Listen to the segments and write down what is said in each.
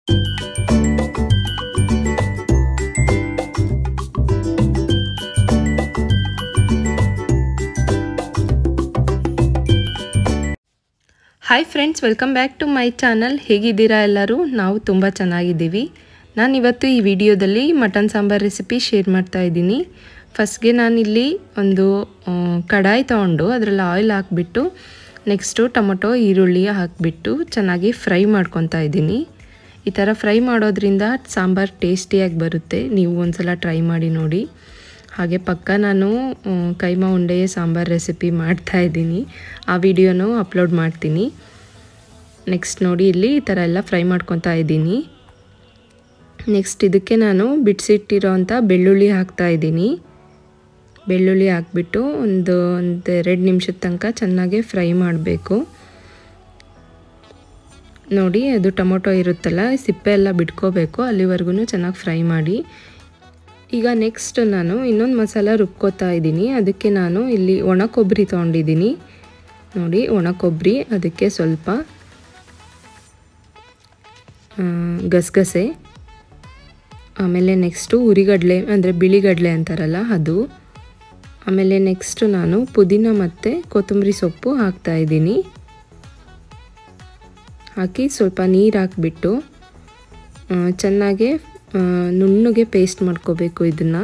Hi friends, welcome back to my channel. ಹೇಗಿದ್ದೀರಾ ಎಲ್ಲರೂ? ನಾವು ತುಂಬ ಚೆನ್ನಾಗಿದ್ದೀವಿ. ನಾನು ಇವತ್ತು ಈ ವಿಡಿಯೋದಲ್ಲಿ ಮಟನ್ ಸಾಂಬಾರ್ ರೆಸಿಪಿ ಶೇರ್ ಮಾಡ್ತಾ ಇದ್ದೀನಿ. ಫಸ್ಟ್ಗೆ ನಾನಿಲ್ಲಿ ಒಂದು ಕಡಾಯಿ ತೊಗೊಂಡು ಅದರಲ್ಲಿ ಆಯಿಲ್ ಹಾಕಿಬಿಟ್ಟು ನೆಕ್ಸ್ಟು ಟೊಮೊಟೊ ಈರುಳ್ಳಿ ಹಾಕಿಬಿಟ್ಟು ಚೆನ್ನಾಗಿ ಫ್ರೈ ಮಾಡ್ಕೊತಾ ಇದ್ದೀನಿ. ಈ ಥರ ಫ್ರೈ ಮಾಡೋದ್ರಿಂದ ಸಾಂಬಾರು ಟೇಸ್ಟಿಯಾಗಿ ಬರುತ್ತೆ. ನೀವು ಒಂದ್ಸಲ ಟ್ರೈ ಮಾಡಿ ನೋಡಿ. ಹಾಗೆ ಪಕ್ಕ ನಾನು ಕೈಮಾ ಉಂಡೆ ಸಾಂಬಾರ್ ರೆಸಿಪಿ ಮಾಡ್ತಾ ಇದ್ದೀನಿ. ಆ ವಿಡಿಯೋನೂ ಅಪ್ಲೋಡ್ ಮಾಡ್ತೀನಿ. ನೆಕ್ಸ್ಟ್ ನೋಡಿ, ಇಲ್ಲಿ ಈ ಥರ ಎಲ್ಲ ಫ್ರೈ ಮಾಡ್ಕೊತಾ ಇದ್ದೀನಿ. ನೆಕ್ಸ್ಟ್ ಇದಕ್ಕೆ ನಾನು ಬಿಡಿಸಿಟ್ಟಿರೋ ಅಂಥ ಬೆಳ್ಳುಳ್ಳಿ ಹಾಕ್ತಾ ಇದ್ದೀನಿ. ಬೆಳ್ಳುಳ್ಳಿ ಹಾಕ್ಬಿಟ್ಟು ಒಂದು 2 ನಿಮಿಷದ ತನಕ ಚೆನ್ನಾಗಿ ಫ್ರೈ ಮಾಡಬೇಕು. ನೋಡಿ, ಅದು ಟೊಮೊಟೊ ಇರುತ್ತಲ್ಲ, ಸಿಪ್ಪೆ ಎಲ್ಲ ಬಿಟ್ಕೋಬೇಕು. ಅಲ್ಲಿವರೆಗೂ ಚೆನ್ನಾಗಿ ಫ್ರೈ ಮಾಡಿ. ಈಗ ನೆಕ್ಸ್ಟ್ ನಾನು ಇನ್ನೊಂದು ಮಸಾಲ ರುಬ್ಕೋತಾ ಇದ್ದೀನಿ. ಅದಕ್ಕೆ ನಾನು ಇಲ್ಲಿ ಒಣ ಕೊಬ್ಬರಿ ತೊಗೊಂಡಿದ್ದೀನಿ. ನೋಡಿ, ಒಣ ಕೊಬ್ಬರಿ, ಅದಕ್ಕೆ ಸ್ವಲ್ಪ ಗಸಗಸೆ, ಆಮೇಲೆ ನೆಕ್ಸ್ಟು ಉರಿಗಡಲೆ ಅಂದರೆ ಬಿಳಿಗಡಲೆ ಅಂತಾರಲ್ಲ ಅದು, ಆಮೇಲೆ ನೆಕ್ಸ್ಟು ನಾನು ಪುದೀನ ಮತ್ತು ಕೊತ್ತಂಬರಿ ಸೊಪ್ಪು ಹಾಕ್ತಾಯಿದ್ದೀನಿ. ಹಾಕಿ ಸ್ವಲ್ಪ ನೀರು ಹಾಕಿಬಿಟ್ಟು ಚೆನ್ನಾಗೆ ನುಣ್ಣಗೆ ಪೇಸ್ಟ್ ಮಾಡ್ಕೋಬೇಕು. ಇದನ್ನು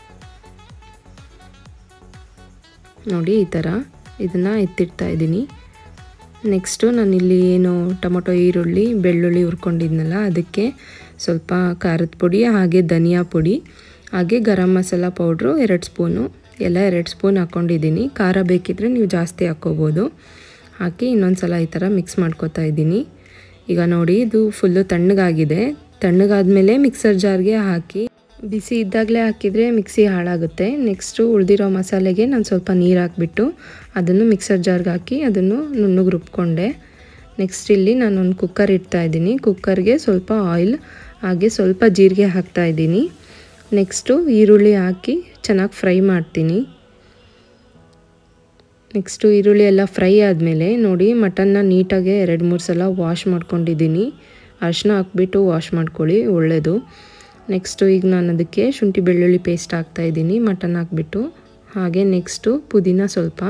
ನೋಡಿ, ಈ ಥರ ಇದನ್ನು ಎತ್ತಿಡ್ತಾ ಇದ್ದೀನಿ. ನೆಕ್ಸ್ಟು ನಾನಿಲ್ಲಿ ಏನು ಟೊಮೊಟೊ ಈರುಳ್ಳಿ ಬೆಳ್ಳುಳ್ಳಿ ಹುರ್ಕೊಂಡಿದ್ನಲ್ಲ, ಅದಕ್ಕೆ ಸ್ವಲ್ಪ ಖಾರದ ಪುಡಿ, ಹಾಗೆ ಧನಿಯಾ ಪುಡಿ, ಹಾಗೆ ಗರಂ ಮಸಾಲ ಪೌಡ್ರು 2 ಸ್ಪೂನು, ಎಲ್ಲ 2 ಸ್ಪೂನ್ ಹಾಕ್ಕೊಂಡಿದ್ದೀನಿ. ಖಾರ ಬೇಕಿದ್ರೆ ನೀವು ಜಾಸ್ತಿ ಹಾಕ್ಕೋಬೋದು. ಹಾಕಿ ಇನ್ನೊಂದು ಸಲ ಈ ಥರ ಮಿಕ್ಸ್ ಮಾಡ್ಕೋತಾ ಇದ್ದೀನಿ. ಈಗ ನೋಡಿ, ಇದು ಫುಲ್ಲು ತಣ್ಣಗಾಗಿದೆ. ತಣ್ಣಗಾದ್ಮೇಲೆ ಮಿಕ್ಸರ್ ಜಾರ್ಗೆ ಹಾಕಿ, ಬಿಸಿ ಇದ್ದಾಗಲೇ ಹಾಕಿದರೆ ಮಿಕ್ಸಿ ಹಾಳಾಗುತ್ತೆ. ನೆಕ್ಸ್ಟು ಉಳಿದಿರೋ ಮಸಾಲೆಗೆ ನಾನು ಸ್ವಲ್ಪ ನೀರು ಹಾಕಿಬಿಟ್ಟು ಅದನ್ನು ಮಿಕ್ಸರ್ ಜಾರ್ಗೆ ಹಾಕಿ ಅದನ್ನು ನುಣ್ಣಗೆ ರುಬ್ಕೊಂಡೆ. ನೆಕ್ಸ್ಟ್ ಇಲ್ಲಿ ನಾನೊಂದು ಕುಕ್ಕರ್ ಇಡ್ತಾ ಇದ್ದೀನಿ. ಕುಕ್ಕರ್ಗೆ ಸ್ವಲ್ಪ ಆಯಿಲ್ ಹಾಗೆ ಸ್ವಲ್ಪ ಜೀರಿಗೆ ಹಾಕ್ತಾ ಇದ್ದೀನಿ. ನೆಕ್ಸ್ಟು ಈರುಳ್ಳಿ ಹಾಕಿ ಚೆನ್ನಾಗಿ ಫ್ರೈ ಮಾಡ್ತೀನಿ. ನೆಕ್ಸ್ಟು ಈರುಳ್ಳಿ ಎಲ್ಲ ಫ್ರೈ ಆದಮೇಲೆ ನೋಡಿ, ಮಟನ್ನ ನೀಟಾಗೆ 2-3 ಸಲ ವಾಶ್ ಮಾಡ್ಕೊಂಡಿದ್ದೀನಿ. ಅರಿಶಿನ ಹಾಕ್ಬಿಟ್ಟು ವಾಶ್ ಮಾಡ್ಕೊಳ್ಳಿ, ಒಳ್ಳೆಯದು. ನೆಕ್ಸ್ಟು ಈಗ ನಾನು ಅದಕ್ಕೆ ಶುಂಠಿ ಬೆಳ್ಳುಳ್ಳಿ ಪೇಸ್ಟ್ ಹಾಕ್ತಾಯಿದ್ದೀನಿ ಮಟನ್ ಹಾಕ್ಬಿಟ್ಟು. ಹಾಗೆ ನೆಕ್ಸ್ಟು ಪುದೀನ ಸ್ವಲ್ಪ,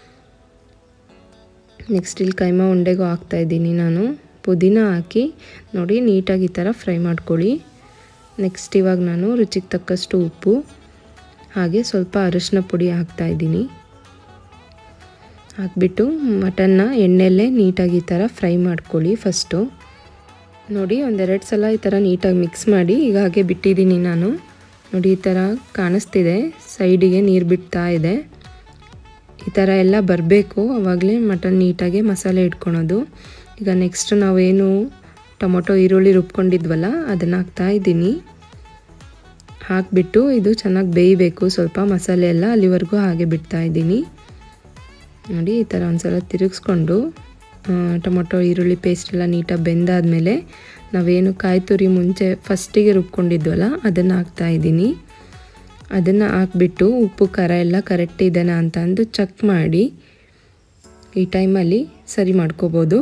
ನೆಕ್ಸ್ಟ್ ಇಲ್ಲಿ ಕೈಮಾ ಉಂಡೆಗೂ ಹಾಕ್ತಾಯಿದ್ದೀನಿ ನಾನು. ಪುದೀನ ಹಾಕಿ ನೋಡಿ ನೀಟಾಗಿ ಈ ಥರ ಫ್ರೈ ಮಾಡ್ಕೊಳ್ಳಿ. ನೆಕ್ಸ್ಟ್ ಇವಾಗ ನಾನು ರುಚಿಗೆ ತಕ್ಕಷ್ಟು ಉಪ್ಪು ಹಾಗೆ ಸ್ವಲ್ಪ ಅರಿಶಿನ ಪುಡಿ ಹಾಕ್ತಾಯಿದ್ದೀನಿ. ಹಾಕ್ಬಿಟ್ಟು ಮಟನ್ನ ಎಣ್ಣೆಯಲ್ಲೇ ನೀಟಾಗಿ ಈ ಥರ ಫ್ರೈ ಮಾಡ್ಕೊಳ್ಳಿ ಫಸ್ಟು. ನೋಡಿ, 1-2 ಸಲ ಈ ಥರ ನೀಟಾಗಿ ಮಿಕ್ಸ್ ಮಾಡಿ ಈಗ ಹಾಗೆ ಬಿಟ್ಟಿದ್ದೀನಿ ನಾನು. ನೋಡಿ, ಈ ಥರ ಕಾಣಿಸ್ತಿದೆ, ಸೈಡಿಗೆ ನೀರು ಬಿಡ್ತಾ ಇದೆ. ಈ ಥರ ಎಲ್ಲ ಬರಬೇಕು, ಆವಾಗಲೇ ಮಟನ್ ನೀಟಾಗಿ ಮಸಾಲೆ ಇಟ್ಕೊಳೋದು. ಈಗ ನೆಕ್ಸ್ಟ್ ನಾವೇನು ಟೊಮೊಟೊ ಈರುಳ್ಳಿ ರುಬ್ಕೊಂಡಿದ್ವಲ್ಲ ಅದನ್ನು ಹಾಕ್ತಾಯಿದ್ದೀನಿ. ಹಾಕಿಬಿಟ್ಟು ಇದು ಚೆನ್ನಾಗಿ ಬೇಯಬೇಕು ಸ್ವಲ್ಪ ಮಸಾಲೆ ಎಲ್ಲ, ಅಲ್ಲಿವರೆಗೂ ಹಾಗೆ ಬಿಡ್ತಾಯಿದ್ದೀನಿ. ನೋಡಿ, ಈ ಥರ ಒಂದು ಸಲ ತಿರುಗಿಸ್ಕೊಂಡು ಟೊಮೊಟೊ ಈರುಳ್ಳಿ ಪೇಸ್ಟ್ ಎಲ್ಲ ನೀಟಾಗಿ ಬೆಂದಾದಮೇಲೆ ನಾವೇನು ಕಾಯಿ ತುರಿ ಮುಂಚೆ ಫಸ್ಟಿಗೆ ರುಬ್ಕೊಂಡಿದ್ವಲ್ಲ ಅದನ್ನು ಹಾಕ್ತಾಯಿದ್ದೀನಿ. ಅದನ್ನು ಹಾಕ್ಬಿಟ್ಟು ಉಪ್ಪು ಖಾರ ಎಲ್ಲ ಕರೆಕ್ಟ್ ಇದೆನಾ ಅಂತ ಅಂದು ಚೆಕ್ ಮಾಡಿ ಈ ಟೈಮಲ್ಲಿ ಸರಿ ಮಾಡ್ಕೋಬೋದು.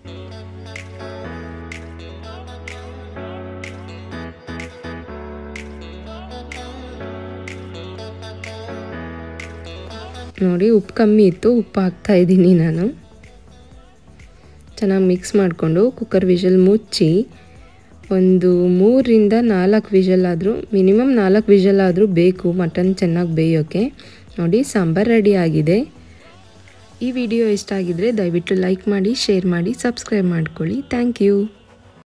ನೋಡಿ, ಉಪ್ಪು ಕಮ್ಮಿ ಇತ್ತು, ಉಪ್ಪು ಹಾಕ್ತಾಯಿದ್ದೀನಿ ನಾನು. ಚೆನ್ನಾಗಿ ಮಿಕ್ಸ್ ಮಾಡಿಕೊಂಡು ಕುಕ್ಕರ್ ವಿಷಲ್ ಮುಚ್ಚಿ ಒಂದು 3-4 ವಿಷಲ್ ಆದರೂ, ಮಿನಿಮಮ್ 4 ವಿಷಲ್ ಆದರೂ ಬೇಕು ಮಟನ್ ಚೆನ್ನಾಗಿ ಬೇಯೋಕ್ಕೆ. ನೋಡಿ, ಸಾಂಬಾರು ರೆಡಿ ಆಗಿದೆ. ಈ ವಿಡಿಯೋ ಇಷ್ಟ ಆಗಿದ್ರೆ ದಯವಿಟ್ಟು ಲೈಕ್ ಮಾಡಿ, ಶೇರ್ ಮಾಡಿ, ಸಬ್ಸ್ಕ್ರೈಬ್ ಮಾಡ್ಕೊಳ್ಳಿ. Thank you.